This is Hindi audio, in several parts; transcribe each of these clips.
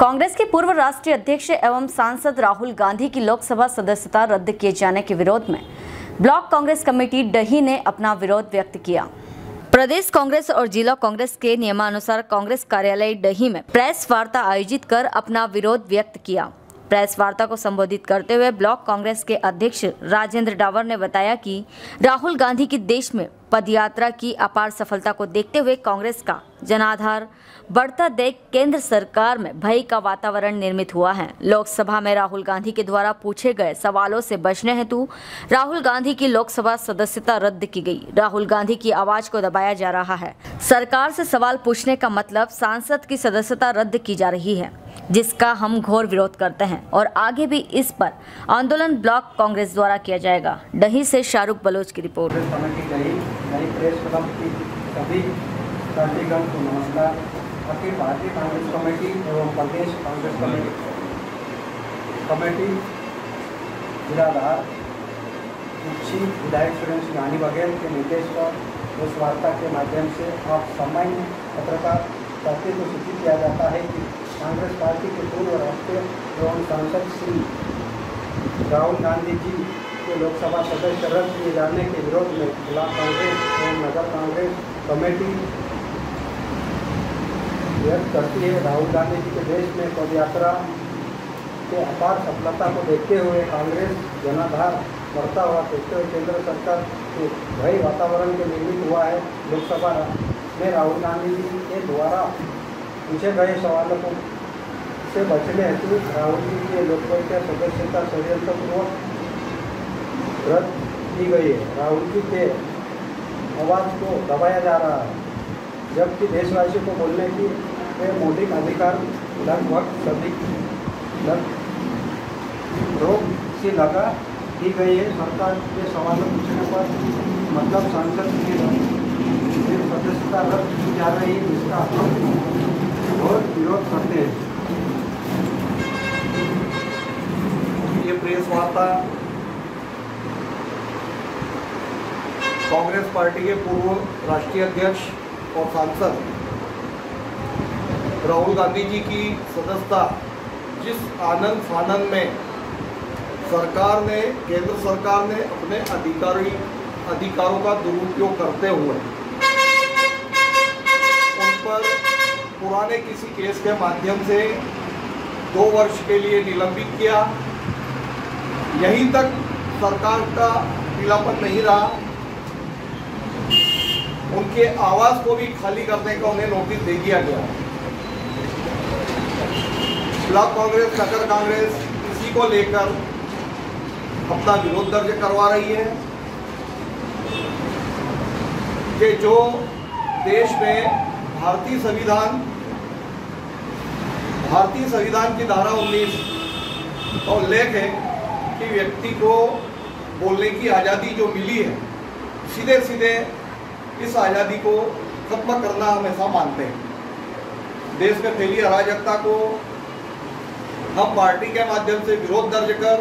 कांग्रेस के पूर्व राष्ट्रीय अध्यक्ष एवं सांसद राहुल गांधी की लोकसभा सदस्यता रद्द किए जाने के विरोध में ब्लॉक कांग्रेस कमेटी डही ने अपना विरोध व्यक्त किया। प्रदेश कांग्रेस और जिला कांग्रेस के नियमानुसार कांग्रेस कार्यालय डही में प्रेस वार्ता आयोजित कर अपना विरोध व्यक्त किया। प्रेस वार्ता को संबोधित करते हुए ब्लॉक कांग्रेस के अध्यक्ष राजेंद्र डावर ने बताया कि राहुल गांधी की देश में पदयात्रा की अपार सफलता को देखते हुए कांग्रेस का जनाधार बढ़ता देख केंद्र सरकार में भय का वातावरण निर्मित हुआ है। लोकसभा में राहुल गांधी के द्वारा पूछे गए सवालों से बचने हेतु राहुल गांधी की लोकसभा सदस्यता रद्द की गई। राहुल गांधी की आवाज को दबाया जा रहा है। सरकार से सवाल पूछने का मतलब सांसद की सदस्यता रद्द की जा रही है, जिसका हम घोर विरोध करते हैं और आगे भी इस पर आंदोलन ब्लॉक कांग्रेस द्वारा किया जाएगा। डही से शाहरुख बलोच की रिपोर्ट। अखिल भारतीय कांग्रेस कमेटी एवं प्रदेश कांग्रेस कमेटी जिलाधार विधायक सुरेंद्र सिंह बघेल के निर्देश पर इस वार्ता के माध्यम से आप सामान्य पत्रकार पार्टी को सूचित किया जाता है कि कांग्रेस पार्टी के पूर्व राष्ट्रीय एवं सांसद श्री राहुल गांधी जी के लोकसभा सदस्य रद्द किए जाने के विरोध में जिला कांग्रेस एवं नगर कांग्रेस कमेटी व्यक्त करती है। राहुल गांधी जी के देश में पदयात्रा के अपार सफलता को देखते हुए कांग्रेस जनाधार बढ़ता हुआ देखते हुए केंद्र सरकार के भय वातावरण के निर्मित हुआ है। लोकसभा में राहुल गांधी जी के द्वारा पूछे गए सवालों को से बचने हेतु राहुल जी की लोकसभा सदस्यता षड्यंत्रपूर्वक रद्द की गई है। राहुल जी के आवाज़ को दबाया जा रहा है, जबकि देशवासियों को बोलने की मौलिक अधिकार लगभग सभी रोक से लगा दी गई है। सरकार के सवालों पूछने पर मतलब सांसद की सदस्यता रद्द की जा रही है, जिसका हम और विरोध करते हैं। ये प्रेस वार्ता कांग्रेस पार्टी के पूर्व राष्ट्रीय अध्यक्ष और सांसद राहुल गांधी जी की सदस्यता जिस आनंद फानंद में केंद्र सरकार ने अपने अधिकारों का दुरुपयोग करते हुए उन पर पुराने किसी केस के माध्यम से 2 वर्ष के लिए निलंबित किया, यहीं तक सरकार का ढीलापन नहीं रहा। उनके आवास को भी खाली करने का उन्हें नोटिस दे दिया गया। ब्लॉक कांग्रेस, नगर कांग्रेस इसी को लेकर अपना विरोध दर्ज करवा रही है कि जो देश में भारतीय संविधान की धारा 19 का उल्लेख है कि व्यक्ति को बोलने की आज़ादी जो मिली है, सीधे सीधे इस आज़ादी को खत्म करना हमेशा मानते हैं। देश में फैली अराजकता को हम पार्टी के माध्यम से विरोध दर्ज कर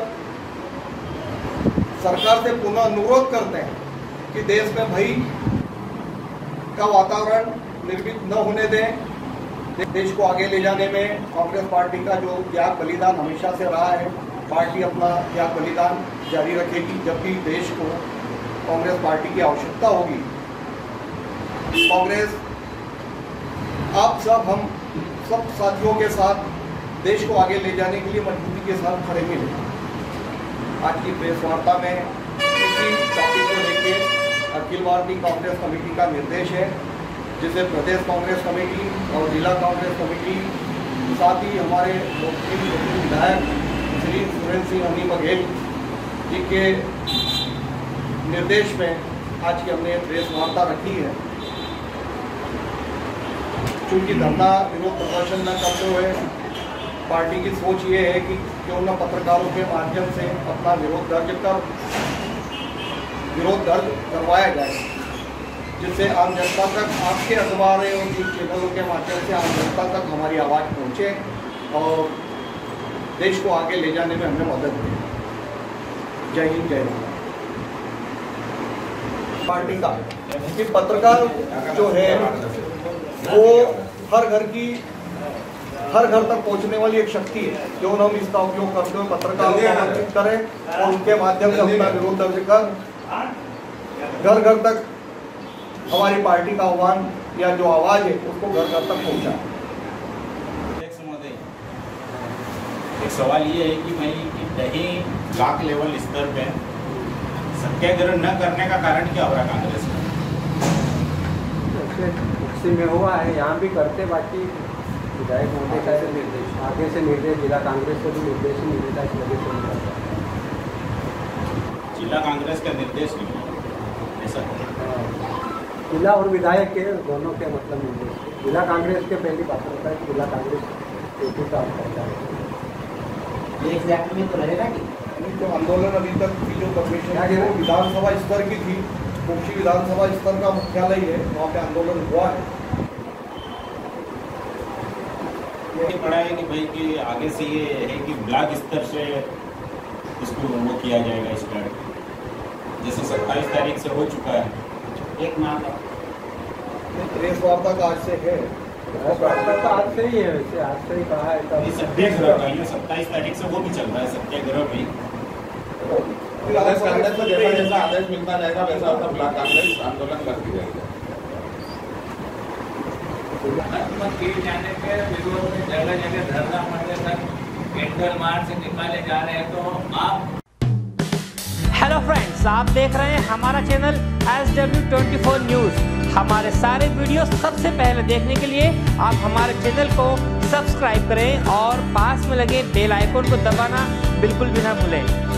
सरकार से पुनः अनुरोध करते हैं कि देश में भय का वातावरण निर्मित न होने दें। देश को आगे ले जाने में कांग्रेस पार्टी का जो त्याग बलिदान हमेशा से रहा है, पार्टी अपना त्याग बलिदान जारी रखेगी। जब भी देश को कांग्रेस पार्टी की आवश्यकता होगी, कांग्रेस आप सब हम सब साथियों के साथ देश को आगे ले जाने के लिए मजबूती के साथ खड़े मिले। आज की प्रेस वार्ता में इसी टॉपिक को लेकर अखिल भारतीय कांग्रेस कमेटी का निर्देश है, जिसे प्रदेश कांग्रेस कमेटी और जिला कांग्रेस कमेटी, साथ ही हमारे लोकप्रिय विधायक श्री सुरेंद्र सिंह बघेल जी के निर्देश में आज की हमने प्रेस वार्ता रखी है। चूँकि धरना विरोध प्रदर्शन न करते हुए पार्टी की सोच ये है कि क्यों न पत्रकारों के माध्यम से अपना विरोध दर्ज करवाया जाए, जिससे आम जनता तक आपके अखबार और न्यूज़ चैनलों के माध्यम से आम जनता तक हमारी आवाज़ पहुँचे और देश को आगे ले जाने में हमें मदद मिले। जय हिंद, जय भारत। पार्टी का कि पत्रकार जो है वो हर घर की हर घर तक पहुंचने वाली एक शक्ति है। क्यों न हम इसका उपयोग करते हुए पत्रकारों को आमंत्रित करें और उनके माध्यम से अपना विरोध दर्ज कर घर घर तक हमारी पार्टी का आह्वान या जो आवाज है उसको घर घर तक पहुंचाएं। एक सवाल ये है कि भाई कि दही ब्लॉक लेवल स्तर पे सत्याग्रह न करने का कारण क्या हो रहा कांग्रेस में? उसी में हुआ है, यहाँ भी करते, बाकी विधायक महोदय का निर्देश आगे से निर्देश जिला कांग्रेस से भी निर्देश ही नहीं मिलता, इस वजह से नहीं करता। जिला कांग्रेस का निर्देश नहीं ऐसा जिला और विधायक के दोनों के मतलब निर्देश, जिला कांग्रेस के पहली बात होता है कि जिला कांग्रेस एक ही काम करता है। एग्जैक्ट में तो रहेगा कि जो आंदोलन अभी तक की जो कमीशन है वो विधानसभा स्तर की थी, कुक्षी विधानसभा स्तर का मुख्यालय है, वहाँ पे आंदोलन हुआ है। ये पड़ा है कि भाई कि आगे से ये है कि ब्लॉक स्तर से इसको वो किया जाएगा स्टार्ट, जैसे 27 तारीख से हो चुका है, एक माह का प्रेस वार्ता का आज से है, तो आज से ही है, वैसे आज से ही कहा है तब सत्याग्रह का ये 27 तारीख से वो भी चल रहा है सत्याग्रह भी। कांग्रेस को जैसा जैसा आदेश मिलता जाएगा वैसा वैसा ब्लॉक कांग्रेस आंदोलन करती रहेगी। किए जाने के विरोध में जगह जगह धरना प्रदर्शन कैंडल मार्च निकाले जा रहे हैं, तो आप हेलो फ्रेंड्स, आप देख रहे हैं हमारा चैनल SW24 न्यूज़। हमारे सारे वीडियो सबसे पहले देखने के लिए आप हमारे चैनल को सब्सक्राइब करें और पास में लगे बेल आइकन को दबाना बिल्कुल भी ना भूलें।